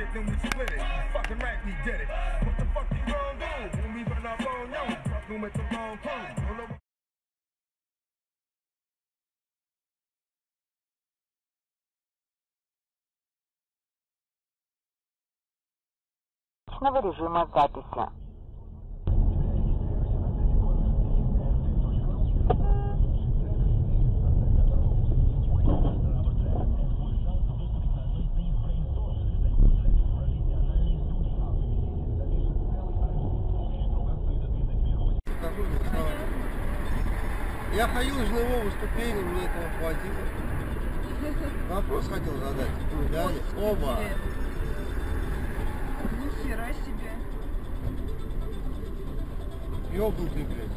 then we split it. Fucking right, we did it. What the fuck you gon' do when we run up on you? Fucking with the wrong crew. Режима записи. Я ходил с жилого ступени, мне этого хватило. Вопрос хотел задать. Глянь, оба. Ни хера себе. Ёбнутый, блядь.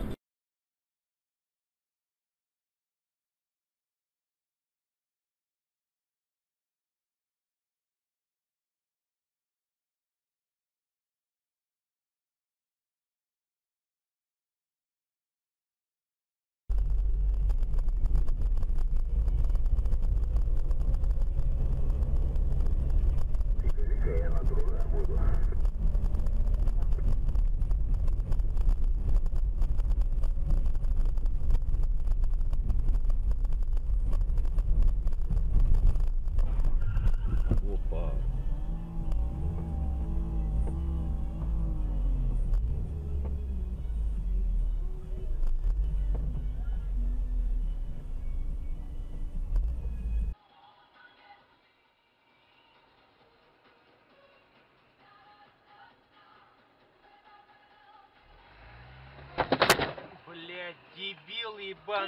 Блядь, дебил ебан.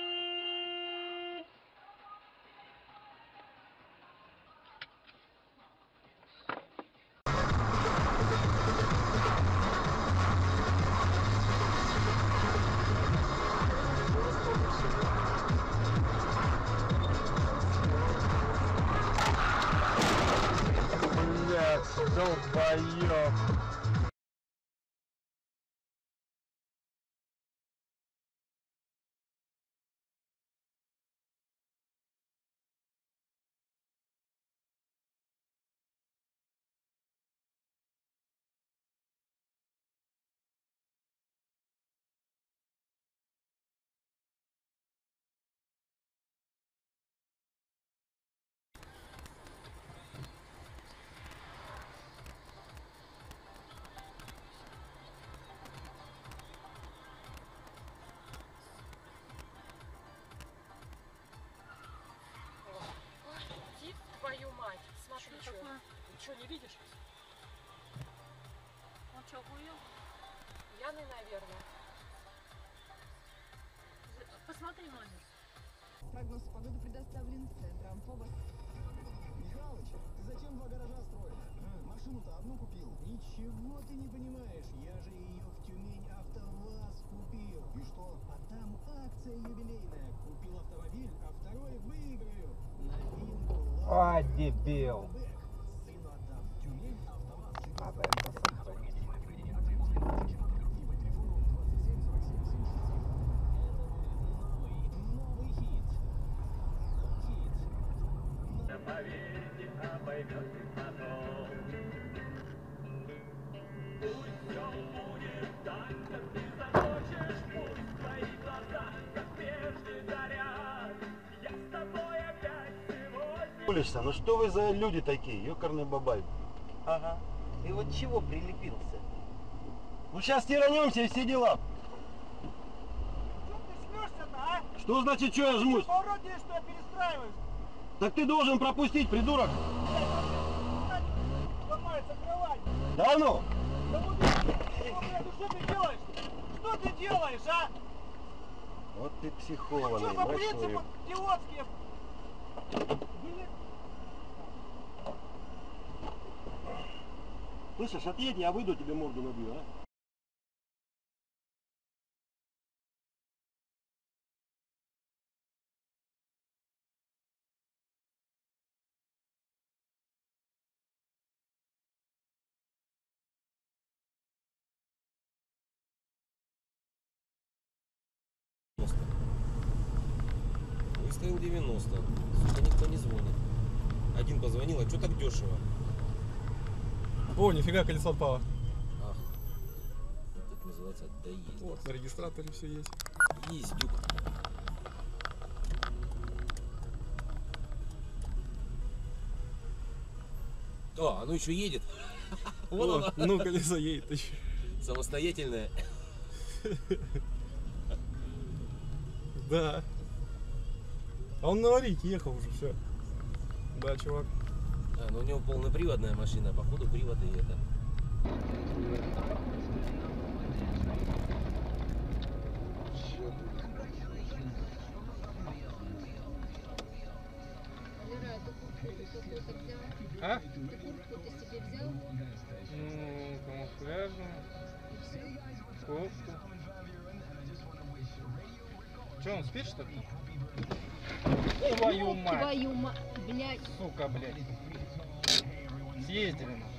Блядь, долбоёб. Твою мать, смотри, что. Ты что, не видишь? Он что, охуел? Пьяный, наверное. Посмотри номер. Прогноз погоды предоставлен центром ФОБОС. Михалыч, ты зачем два гаража строишь? Машину-то одну купил. Ничего ты не понимаешь. Я же ее в Тюмень АвтоВАЗ купил. И что? А там акция юбилейная. Купил автомобиль, а второй выиграю. Новинку. А, дебил. Сыну отдам. Тюмень АвтоВАЗ. Надо это сохранить. Новый хит. Поверьте, обойдет потом. Пусть все будет так, как ты захочешь. Пусть твои глаза, как прежде, горят. Я с тобой опять сегодня. Улица, ну что вы за люди такие, ёкарный бабай? Ага. Ты вот чего прилепился? Ну сейчас тиранемся и все дела. Что ты жмешься-то, а? Что значит, что я жмусь? Вроде что я перестраиваюсь. Так ты должен пропустить, придурок. Ломается кровать. Да ну? Да вот, блядь, что ты делаешь? Что ты делаешь, а? Вот ты Что, психованный, по мать принципу твою. идиотские? Слышишь, отъедь, я выйду, тебе морду набью, а? Выставил 90. Сука, никто не звонит. Один позвонил, а что так дешево? О, нифига, колесо отпало. Ах, так называется доездить. Вот, на регистраторе все есть. Ездюк. О, оно еще едет. Вот О, оно. ну, колесо едет еще. Самостоятельное. Да. А он на аварийке ехал уже, все. Да, чувак. А, ну у него полноприводная машина, походу привод и это. А? Ты куртку ты себе взял? Ну, камуфляжную. Кофту. Че, он спит, что ли? Твою мать! Твою мать, блядь. Сука, блядь. Съездили мы.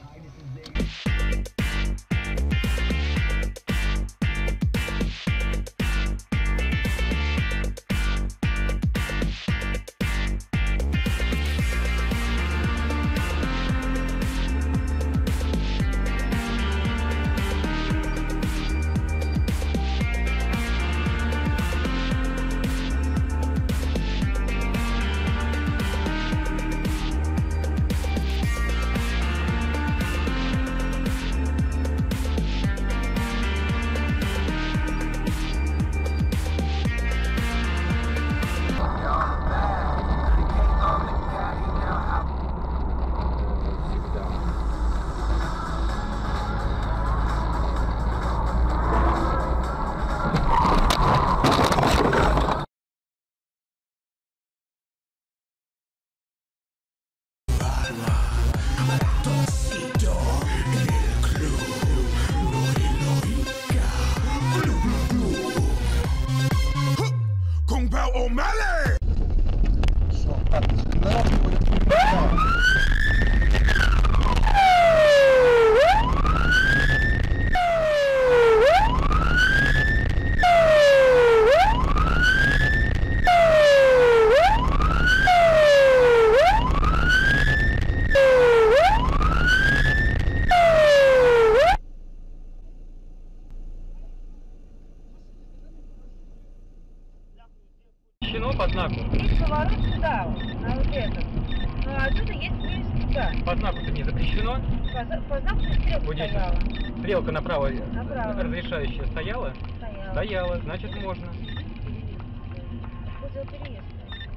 По знаку. Есть поворот сюда, на вот этот. Ну а отсюда есть выезд туда. По знаку-то не запрещено. По знаку стрелка Вот здесь стояла. стрелка направо, Направо. разрешающая стояла? Стояла. Стояла, значит можно. Возле переезда.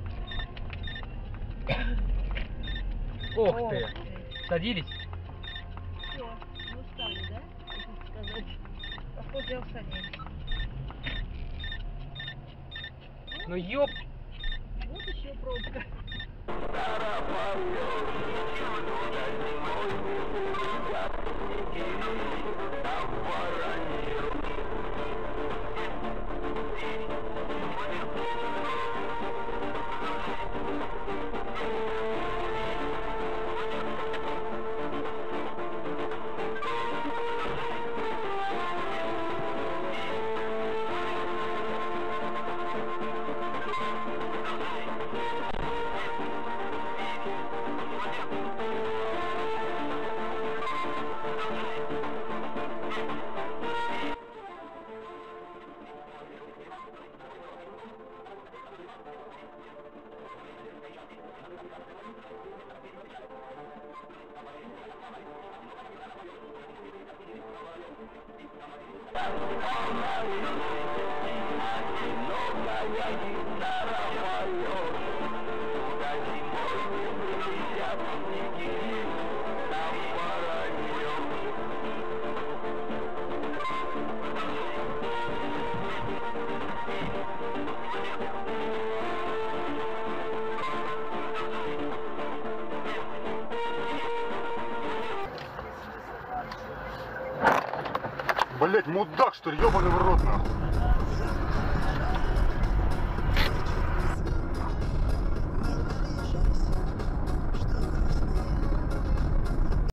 Ох ты! Садились? Все, мы устали, да? Хотите сказать? Походу я садились. Ну ёп! Вот еще пробка. Блять, мудак, что ли, ёбаный в рот, нахуй.